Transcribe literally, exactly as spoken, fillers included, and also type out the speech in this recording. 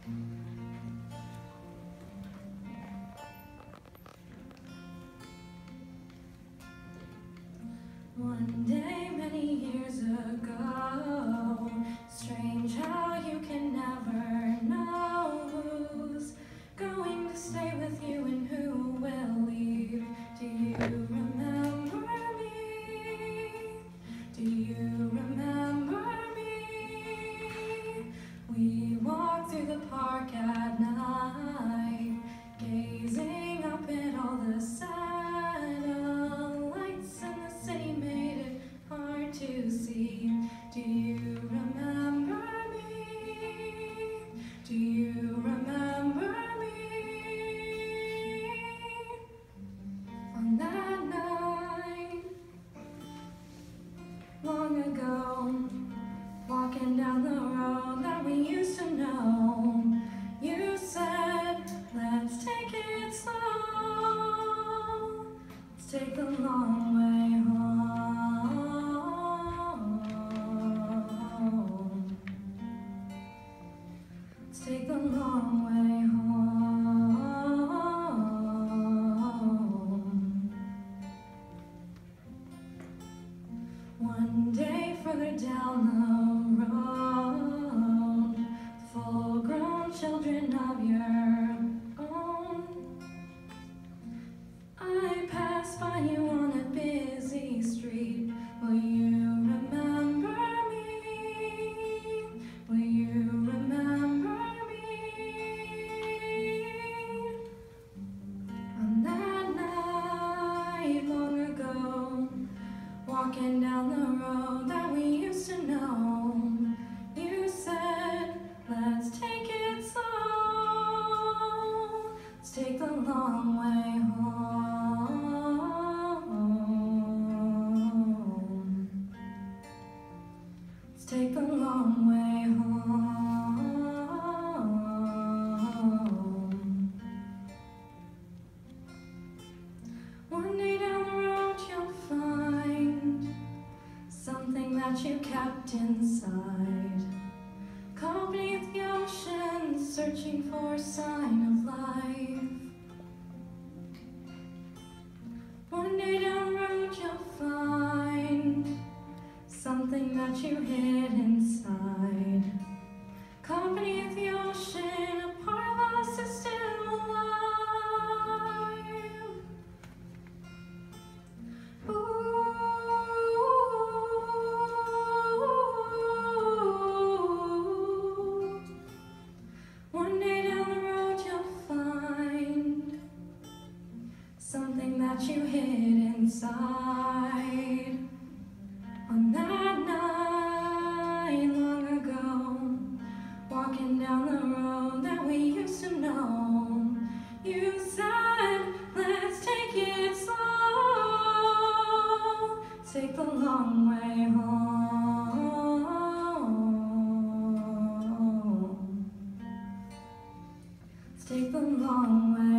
One day many years ago, strange how you can never know who's going to stay with you and who will leave. Do you remember me? Do you remember me? We walked through the park at night, gazing up at all the satellites, and the city made it hard to see. Do you remember me? Do you remember me? On that night, long ago, walking down the road that we used to know, you said, let's take it slow, let's take the long way home, let's take the long way home. One day further down the road, full-grown children of your own, I passed by you on a busy street. Will you remember me? Will you remember me? On that night long ago, walking down the road that we used to know, you said, let's take it slow, let's take the long way home, let's take the long way home. One day down the road you'll find something that you kept inside, caught beneath the ocean, searching for a sign of life. One day down the road you'll find something that you hid inside, caught beneath the ocean, a part of us is still alive. Ooh. One day down the road you'll find something that you hid inside. On that night long ago, walking down the road that we used to know, you said, let's take it slow, take the long way home, let's take the long way